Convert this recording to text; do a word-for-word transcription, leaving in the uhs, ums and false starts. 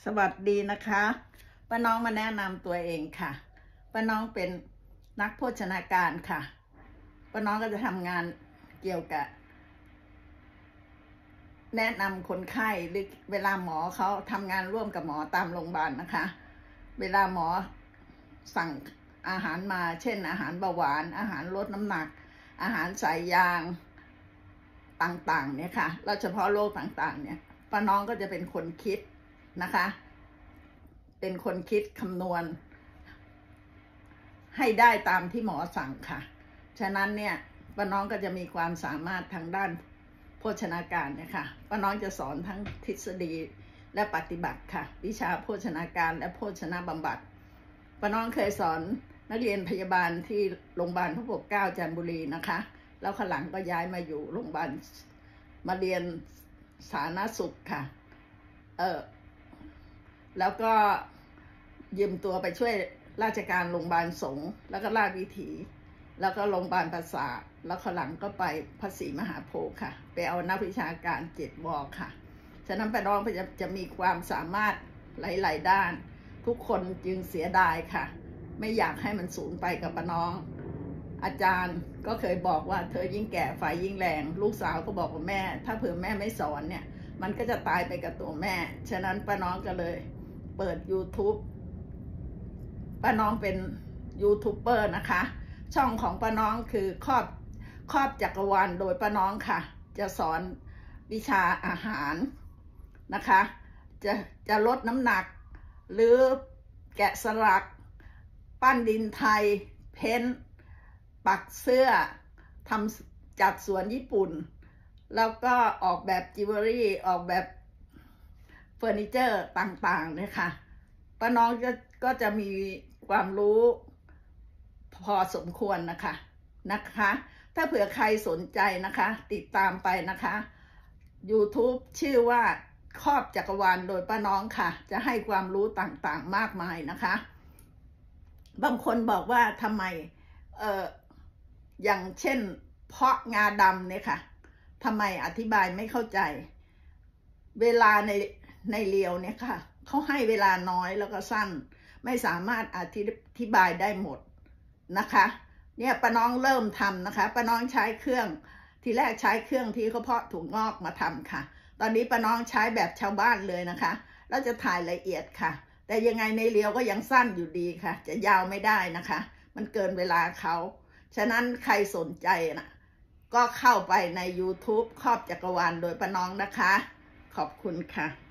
สวัสดีนะคะป้าน้องมาแนะนำตัวเองค่ะป้าน้องเป็นนักโภชนาการค่ะป้าน้องก็จะทำงานเกี่ยวกับแนะนำคนไข้หรือเวลาหมอเขาทำงานร่วมกับหมอตามโรงพยาบาลนะคะเวลาหมอสั่งอาหารมาเช่นอาหารเบาหวานอาหารลดน้ำหนักอาหารใส่ยางต่างๆเนี่ยค่ะแล้วเฉพาะโรคต่างๆเนี่ยป้าน้องก็จะเป็นคนคิดนะคะเป็นคนคิดคำนวณให้ได้ตามที่หมอสั่งค่ะฉะนั้นเนี่ยป้าน้องก็จะมีความสามารถทางด้านโภชนาการเนี่ยค่ะป้าน้องจะสอนทั้งทฤษฎีและปฏิบัติค่ะวิชาโภชนาการและโภชนาบำบัดป้าน้องเคยสอนนักเรียนพยาบาลที่โรงพยาบาลพระปกเกล้าจันทบุรีนะคะแล้วข้างหลังก็ย้ายมาอยู่โรงพยาบาลมาเรียนสาธารณสุขค่ะเออแล้วก็ยืมตัวไปช่วยราชการโรงพยาบาลสงฆ์แล้วก็ราชวิถีแล้วก็โรงพยาบาลประสาทแล้วข้างหลังก็ไปพระศรีมหาโพธิ์ค่ะไปเอานักวิชาการเจ็ดวอค่ะฉะนั้นป้าน้องจะจะมีความสามารถหลายๆด้านทุกคนจึงเสียดายค่ะไม่อยากให้มันสูญไปกับป้าน้องอาจารย์ก็เคยบอกว่าเธอยิ่งแก่ไฟยิ่งแรงลูกสาวก็บอกว่าแม่ถ้าเผื่อแม่ไม่สอนเนี่ยมันก็จะตายไปกับตัวแม่ฉะนั้นป้าน้องก็เลยเปิด ยูทูบ ป้าน้องเป็นยูทูบเบอร์นะคะช่องของป้าน้องคือครอบครอบจักรวาลโดยป้าน้องค่ะจะสอนวิชาอาหารนะคะจะจะลดน้ำหนักหรือแกะสลักปั้นดินไทยเพ้นปักเสื้อทำจัดสวนญี่ปุ่นแล้วก็ออกแบบจิวเวลรี่ออกแบบเฟอร์นิเจอร์ต่างๆเนี่ยค่ะป้าน้องก็ก็จะมีความรู้พอสมควรนะคะนะคะถ้าเผื่อใครสนใจนะคะติดตามไปนะคะ ยูทูบ ชื่อว่าครอบจักรวาลโดยป้าน้องค่ะจะให้ความรู้ต่างๆมากมายนะคะบางคนบอกว่าทำไมเอ่ออย่างเช่นเพาะงาดำเนี่ยค่ะทำไมอธิบายไม่เข้าใจเวลาในในเรียวเนี่ยค่ะเขาให้เวลาน้อยแล้วก็สั้นไม่สามารถอธิบายได้หมดนะคะเนี่ยป้าน้องเริ่มทำนะคะป้าน้องใช้เครื่องทีแรกใช้เครื่องที่เขาเพาะถั่วงอกมาทำค่ะตอนนี้ป้าน้องใช้แบบชาวบ้านเลยนะคะแล้วจะถ่ายละเอียดค่ะแต่ยังไงในเรียวก็ยังสั้นอยู่ดีค่ะจะยาวไม่ได้นะคะมันเกินเวลาเขาฉะนั้นใครสนใจนะก็เข้าไปใน ยูทูบ ครอบจักรวาลโดยป้าน้องนะคะขอบคุณค่ะ